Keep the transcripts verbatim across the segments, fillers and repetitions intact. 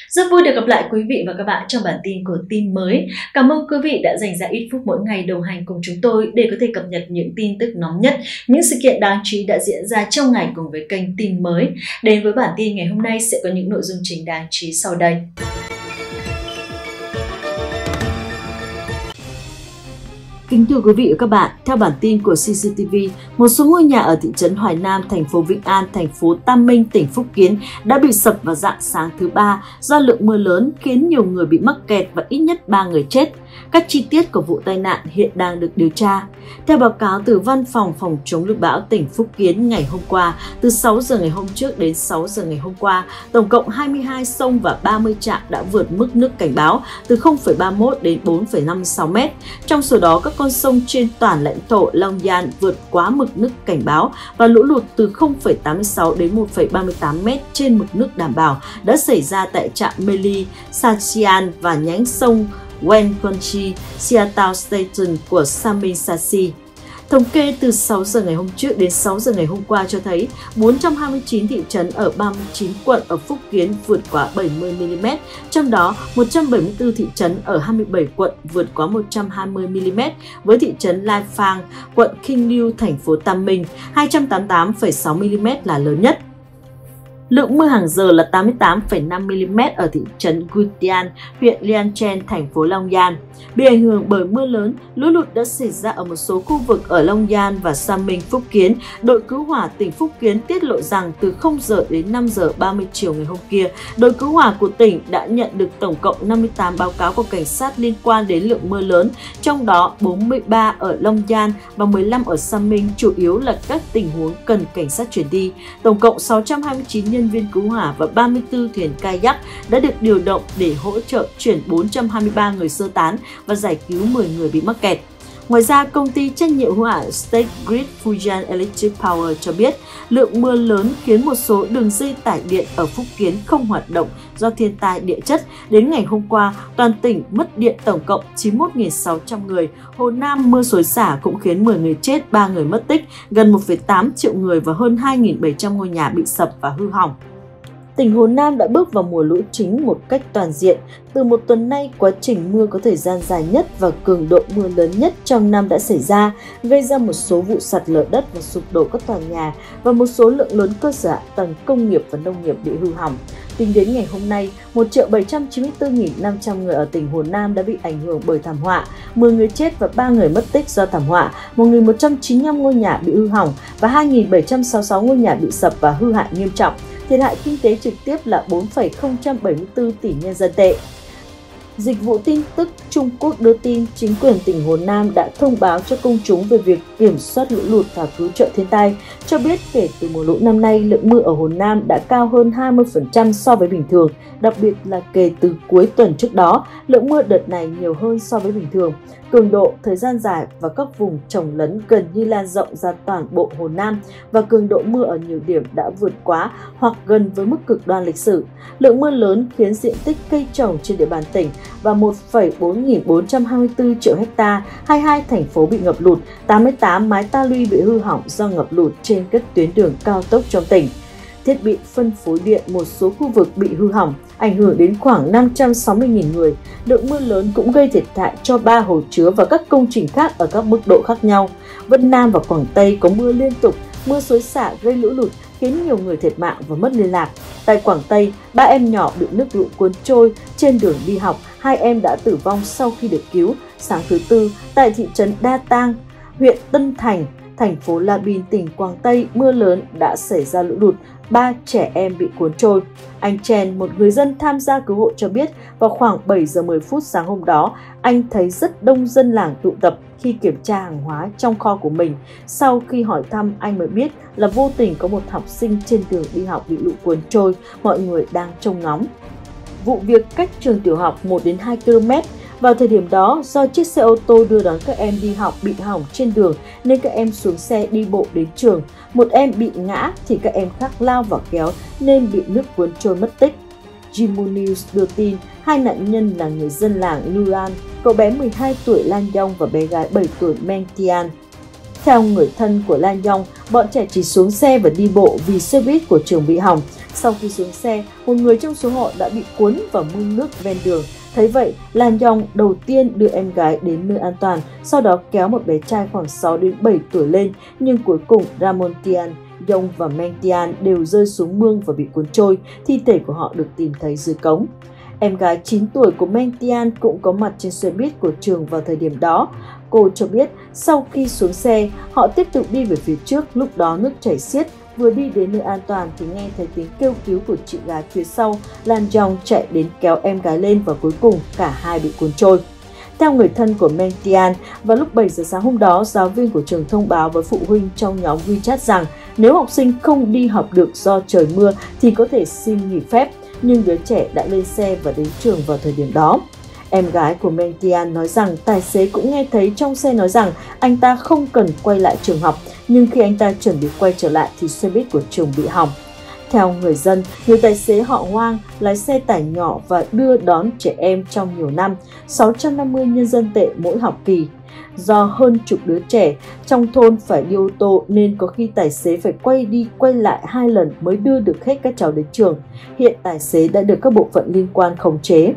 Rất vui được gặp lại quý vị và các bạn trong bản tin của tin mới. Cảm ơn quý vị đã dành ra ít phút mỗi ngày đồng hành cùng chúng tôi để có thể cập nhật những tin tức nóng nhất, những sự kiện đáng chú ý đã diễn ra trong ngày cùng với kênh tin mới. Đến với bản tin ngày hôm nay sẽ có những nội dung chính đáng chú ý sau đây. Kính thưa quý vị và các bạn, theo bản tin của xê xê tê vê, một số ngôi nhà ở thị trấn Hoài Nam, thành phố Vĩnh An, thành phố Tam Minh, tỉnh Phúc Kiến đã bị sập vào rạng sáng thứ ba do lượng mưa lớn khiến nhiều người bị mắc kẹt và ít nhất ba người chết. Các chi tiết của vụ tai nạn hiện đang được điều tra. Theo báo cáo từ Văn phòng Phòng chống lụt bão tỉnh Phúc Kiến ngày hôm qua, từ sáu giờ ngày hôm trước đến sáu giờ ngày hôm qua, tổng cộng hai mươi hai sông và ba mươi trạm đã vượt mức nước cảnh báo từ không phẩy ba mươi mốt đến bốn phẩy năm mươi sáu mét. Trong số đó, các con sông trên toàn lãnh thổ Long An vượt quá mực nước cảnh báo và lũ lụt từ không phẩy tám mươi sáu đến một phẩy ba mươi tám mét trên mực nước đảm bảo đã xảy ra tại trạm Meli, Sachian và nhánh sông Wenquanchi, Siatao Station của Samin Sashi. Thống kê từ sáu giờ ngày hôm trước đến sáu giờ ngày hôm qua cho thấy bốn trăm hai mươi chín thị trấn ở ba mươi chín quận ở Phúc Kiến vượt quá bảy mươi mi li mét, trong đó một trăm bảy mươi tư thị trấn ở hai mươi bảy quận vượt quá một trăm hai mươi mi li mét, với thị trấn Lai Phang, quận Kinh Liu, thành phố Tam Minh, hai trăm tám mươi tám phẩy sáu mi li mét là lớn nhất. Lượng mưa hàng giờ là tám mươi tám phẩy năm mi li mét ở thị trấn Gutian, huyện Lian Chen, thành phố Long An. Bị ảnh hưởng bởi mưa lớn, lũ lụt đã xảy ra ở một số khu vực ở Long An và Sam Minh, Phúc Kiến. Đội cứu hỏa tỉnh Phúc Kiến tiết lộ rằng từ không giờ đến năm giờ ba mươi chiều ngày hôm kia, đội cứu hỏa của tỉnh đã nhận được tổng cộng năm mươi tám báo cáo của cảnh sát liên quan đến lượng mưa lớn, trong đó bốn mươi ba ở Long An và mười lăm ở Sam Minh, chủ yếu là các tình huống cần cảnh sát chuyển đi. Tổng cộng sáu trăm hai mươi chín nhân viên cứu hỏa và ba mươi tư thuyền kayak đã được điều động để hỗ trợ chuyển bốn trăm hai mươi ba người sơ tán và giải cứu mười người bị mắc kẹt. Ngoài ra, công ty trách nhiệm hữu hạn State Grid Fujian Electric Power cho biết lượng mưa lớn khiến một số đường dây tải điện ở Phúc Kiến không hoạt động do thiên tai địa chất. Đến ngày hôm qua, toàn tỉnh mất điện tổng cộng chín mươi mốt nghìn sáu trăm người. Hồ Nam mưa xối xả cũng khiến mười người chết, ba người mất tích, gần một phẩy tám triệu người và hơn hai nghìn bảy trăm ngôi nhà bị sập và hư hỏng. Tỉnh Hồ Nam đã bước vào mùa lũ chính một cách toàn diện. Từ một tuần nay, quá trình mưa có thời gian dài nhất và cường độ mưa lớn nhất trong năm đã xảy ra, gây ra một số vụ sạt lở đất và sụp đổ các tòa nhà và một số lượng lớn cơ sở hạ tầng công nghiệp và nông nghiệp bị hư hỏng. Tính đến ngày hôm nay, một triệu bảy trăm chín mươi tư nghìn năm trăm người ở tỉnh Hồ Nam đã bị ảnh hưởng bởi thảm họa, mười người chết và ba người mất tích do thảm họa, một nghìn một trăm chín mươi lăm ngôi nhà bị hư hỏng và hai nghìn bảy trăm sáu mươi sáu ngôi nhà bị sập và hư hại nghiêm trọng. Thiệt hại kinh tế trực tiếp là bốn phẩy không bảy mươi tư tỷ nhân dân tệ. Dịch vụ tin tức Trung Quốc đưa tin chính quyền tỉnh Hồ Nam đã thông báo cho công chúng về việc kiểm soát lũ lụt và cứu trợ thiên tai, cho biết kể từ mùa lũ năm nay, lượng mưa ở Hồ Nam đã cao hơn hai mươi phần trăm so với bình thường, đặc biệt là kể từ cuối tuần trước đó, lượng mưa đợt này nhiều hơn so với bình thường. Cường độ, thời gian dài và các vùng trồng lấn gần như lan rộng ra toàn bộ Hồ Nam và cường độ mưa ở nhiều điểm đã vượt quá hoặc gần với mức cực đoan lịch sử. Lượng mưa lớn khiến diện tích cây trồng trên địa bàn tỉnh và một phẩy bốn nghìn bốn trăm hai mươi tư triệu ha, hai mươi hai thành phố bị ngập lụt, tám mươi tám mái ta luy bị hư hỏng do ngập lụt trên các tuyến đường cao tốc trong tỉnh. Thiết bị phân phối điện một số khu vực bị hư hỏng, ảnh hưởng đến khoảng năm trăm sáu mươi nghìn người. Lượng mưa lớn cũng gây thiệt hại cho ba hồ chứa và các công trình khác ở các mức độ khác nhau. Vân Nam và Quảng Tây có mưa liên tục, mưa xối xả gây lũ lụt khiến nhiều người thiệt mạng và mất liên lạc. Tại Quảng Tây, ba em nhỏ bị nước lũ cuốn trôi trên đường đi học, hai em đã tử vong sau khi được cứu. Sáng thứ Tư, tại thị trấn Đa Tang, huyện Tân Thành, thành phố La Bin, tỉnh Quảng Tây, mưa lớn đã xảy ra lũ lụt, ba trẻ em bị cuốn trôi. Anh Chen, một người dân tham gia cứu hộ cho biết, vào khoảng bảy giờ mười phút sáng hôm đó, anh thấy rất đông dân làng tụ tập khi kiểm tra hàng hóa trong kho của mình. Sau khi hỏi thăm, anh mới biết là vô tình có một học sinh trên đường đi học bị lũ cuốn trôi, mọi người đang trông ngóng. Vụ việc cách trường tiểu học một đến hai ki lô mét. Vào thời điểm đó, do chiếc xe ô tô đưa đón các em đi học bị hỏng trên đường nên các em xuống xe đi bộ đến trường. Một em bị ngã thì các em khác lao vào kéo nên bị nước cuốn trôi mất tích. Jimu News đưa tin hai nạn nhân là người dân làng Luan, cậu bé mười hai tuổi Lan Yong và bé gái bảy tuổi Meng Tian. Theo người thân của Lan Yong, bọn trẻ chỉ xuống xe và đi bộ vì xe buýt của trường bị hỏng. Sau khi xuống xe, một người trong số họ đã bị cuốn vào mương nước ven đường. Thấy vậy, Lan Yong đầu tiên đưa em gái đến nơi an toàn, sau đó kéo một bé trai khoảng sáu đến bảy tuổi lên, nhưng cuối cùng Ramontian, Yong và Meng Tian đều rơi xuống mương và bị cuốn trôi, thi thể của họ được tìm thấy dưới cống. Em gái chín tuổi của Meng Tian cũng có mặt trên xe buýt của trường vào thời điểm đó. Cô cho biết sau khi xuống xe, họ tiếp tục đi về phía trước, lúc đó nước chảy xiết. Vừa đi đến nơi an toàn thì nghe thấy tiếng kêu cứu của chị gái phía sau. Lan Yong chạy đến kéo em gái lên và cuối cùng cả hai bị cuốn trôi. Theo người thân của Meng Tian, vào lúc bảy giờ sáng hôm đó, giáo viên của trường thông báo với phụ huynh trong nhóm WeChat rằng nếu học sinh không đi học được do trời mưa thì có thể xin nghỉ phép, nhưng đứa trẻ đã lên xe và đến trường vào thời điểm đó. Em gái của Meng Tian nói rằng tài xế cũng nghe thấy trong xe nói rằng anh ta không cần quay lại trường học, nhưng khi anh ta chuẩn bị quay trở lại thì xe buýt của trường bị hỏng. Theo người dân, nhiều tài xế họ Hoang lái xe tải nhỏ và đưa đón trẻ em trong nhiều năm, sáu trăm năm mươi nhân dân tệ mỗi học kỳ. Do hơn chục đứa trẻ trong thôn phải đi ô tô nên có khi tài xế phải quay đi quay lại hai lần mới đưa được hết các cháu đến trường. Hiện tài xế đã được các bộ phận liên quan khống chế.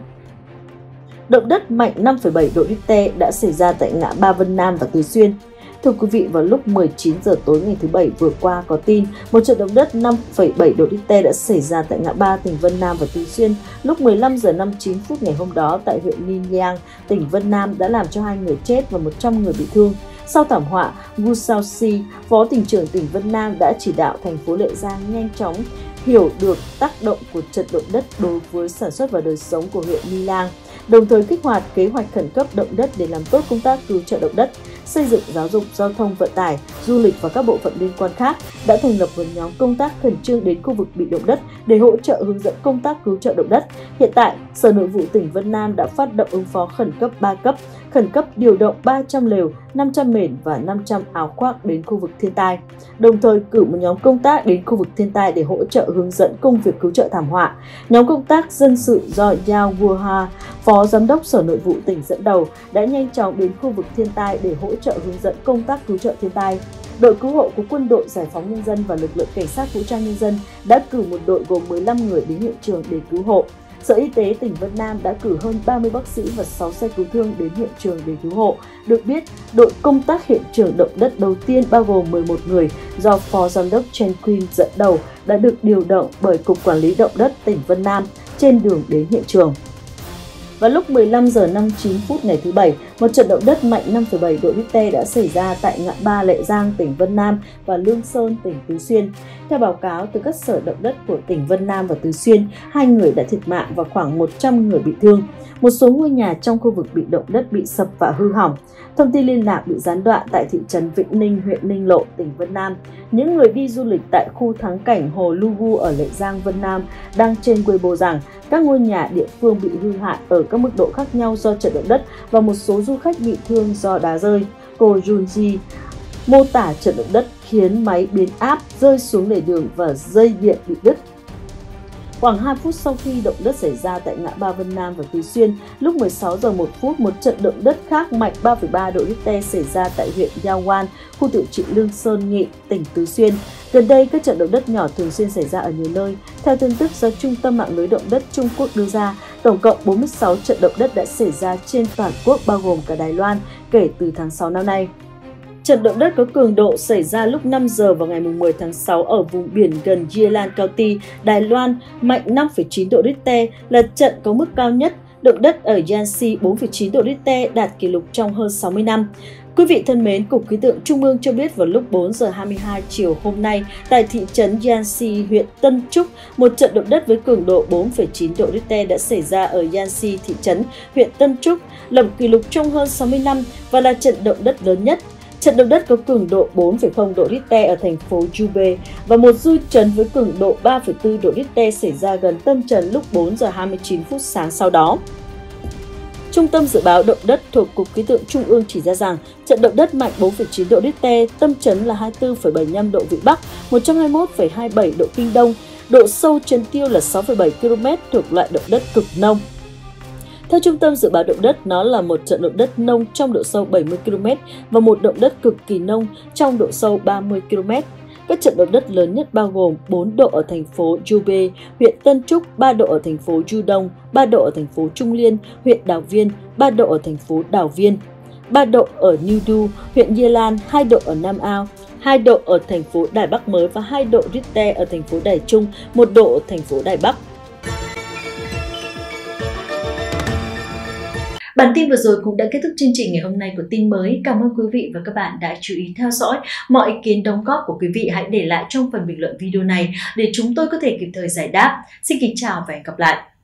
Động đất mạnh năm phẩy bảy độ Richter đã xảy ra tại ngã ba Vân Nam và Tứ Xuyên. Thưa quý vị, vào lúc mười chín giờ tối ngày thứ Bảy vừa qua có tin một trận động đất năm phẩy bảy độ Richter đã xảy ra tại ngã ba tỉnh Vân Nam và Tứ Xuyên lúc mười lăm giờ năm mươi chín phút ngày hôm đó tại huyện Niniang, tỉnh Vân Nam đã làm cho hai người chết và một trăm người bị thương. Sau thảm họa, Gu Shaoxi, Phó tỉnh trưởng tỉnh Vân Nam đã chỉ đạo thành phố Lệ Giang nhanh chóng hiểu được tác động của trận động đất đối với sản xuất và đời sống của huyện Nilang, đồng thời kích hoạt kế hoạch khẩn cấp động đất để làm tốt công tác cứu trợ động đất, xây dựng giáo dục, giao thông vận tải, du lịch và các bộ phận liên quan khác, đã thành lập một nhóm công tác khẩn trương đến khu vực bị động đất để hỗ trợ hướng dẫn công tác cứu trợ động đất. Hiện tại, Sở Nội vụ tỉnh Vân Nam đã phát động ứng phó khẩn cấp ba cấp, khẩn cấp điều động ba trăm lều, năm trăm mền và năm trăm áo khoác đến khu vực thiên tai, đồng thời cử một nhóm công tác đến khu vực thiên tai để hỗ trợ hướng dẫn công việc cứu trợ thảm họa. Nhóm công tác dân sự do Yao Guoha, Phó Giám đốc Sở Nội vụ tỉnh dẫn đầu, đã nhanh chóng đến khu vực thiên tai để hỗ trợ hướng dẫn công tác cứu trợ thiên tai. Đội cứu hộ của Quân đội Giải phóng Nhân dân và lực lượng Cảnh sát Vũ trang Nhân dân đã cử một đội gồm mười lăm người đến hiện trường để cứu hộ. Sở Y tế tỉnh Vân Nam đã cử hơn ba mươi bác sĩ và sáu xe cứu thương đến hiện trường để cứu hộ. Được biết, đội công tác hiện trường động đất đầu tiên bao gồm mười một người do Phó Giám đốc Chen Quin dẫn đầu đã được điều động bởi Cục Quản lý Động đất tỉnh Vân Nam trên đường đến hiện trường. Vào lúc mười lăm giờ năm mươi chín phút ngày thứ Bảy, một trận động đất mạnh năm phẩy bảy độ Richter đã xảy ra tại ngã ba Lệ Giang, tỉnh Vân Nam và Lương Sơn, tỉnh Tứ Xuyên. Theo báo cáo từ các sở động đất của tỉnh Vân Nam và Tứ Xuyên, hai người đã thiệt mạng và khoảng một trăm người bị thương. Một số ngôi nhà trong khu vực bị động đất bị sập và hư hỏng. Thông tin liên lạc bị gián đoạn tại thị trấn Vĩnh Ninh, huyện Ninh Lộ, tỉnh Vân Nam. Những người đi du lịch tại khu thắng cảnh Hồ Lugu ở Lệ Giang, Vân Nam đang trên Weibo rằng các ngôi nhà địa phương bị hư hại ở các mức độ khác nhau do trận động đất và một số du khách bị thương do đá rơi. Cô Junji mô tả trận động đất khiến máy biến áp rơi xuống lề đường và dây điện bị đứt. Khoảng hai phút sau khi động đất xảy ra tại ngã ba Vân Nam và Tứ Xuyên, lúc mười sáu giờ một phút, một trận động đất khác mạnh ba phẩy ba độ Richter xảy ra tại huyện Yaoan, khu tự trị Lương Sơn Nghị, tỉnh Tứ Xuyên. Gần đây, các trận động đất nhỏ thường xuyên xảy ra ở nhiều nơi. Theo tin tức do Trung tâm Mạng lưới Động đất Trung Quốc đưa ra, tổng cộng bốn mươi sáu trận động đất đã xảy ra trên toàn quốc bao gồm cả Đài Loan kể từ tháng sáu năm nay. Trận động đất có cường độ xảy ra lúc năm giờ vào ngày mười tháng sáu ở vùng biển gần Yilan County, Đài Loan, mạnh năm phẩy chín độ Richter, là trận có mức cao nhất. Động đất ở Yanxi bốn phẩy chín độ Richter đạt kỷ lục trong hơn sáu mươi năm. Quý vị thân mến, Cục Khí tượng Trung ương cho biết vào lúc bốn giờ hai mươi hai chiều hôm nay, tại thị trấn Yanxi, huyện Tân Trúc, một trận động đất với cường độ bốn phẩy chín độ Richter đã xảy ra ở Yanxi, thị trấn, huyện Tân Trúc, lập kỷ lục trong hơn sáu mươi năm và là trận động đất lớn nhất. Trận động đất có cường độ bốn phẩy không độ Richter ở thành phố Jube và một dư chấn với cường độ ba phẩy bốn độ Richter xảy ra gần tâm trấn lúc bốn giờ hai mươi chín phút sáng sau đó. Trung tâm Dự báo Động đất thuộc Cục Khí tượng Trung ương chỉ ra rằng trận động đất mạnh bốn phẩy chín độ Richter, tâm chấn là hai mươi tư phẩy bảy mươi lăm độ Vĩ Bắc, một trăm hai mươi mốt phẩy hai mươi bảy độ Kinh Đông, độ sâu chấn tiêu là sáu phẩy bảy ki lô mét, thuộc loại động đất cực nông. Theo Trung tâm Dự báo Động đất, nó là một trận động đất nông trong độ sâu bảy mươi ki lô mét và một động đất cực kỳ nông trong độ sâu ba mươi ki lô mét. Các trận động đất lớn nhất bao gồm bốn độ ở thành phố Jubail, huyện Tân Trúc, ba độ ở thành phố Ju Đông, ba độ ở thành phố Trung Liên, huyện Đào Viên, ba độ ở thành phố Đào Viên, ba độ ở New Du, huyện Gia Lan, hai độ ở Nam Ao, hai độ ở thành phố Đài Bắc Mới và hai độ Richter ở thành phố Đài Trung, một độ ở thành phố Đài Bắc. Bản tin vừa rồi cũng đã kết thúc chương trình ngày hôm nay của tin mới. Cảm ơn quý vị và các bạn đã chú ý theo dõi. Mọi ý kiến đóng góp của quý vị hãy để lại trong phần bình luận video này để chúng tôi có thể kịp thời giải đáp. Xin kính chào và hẹn gặp lại.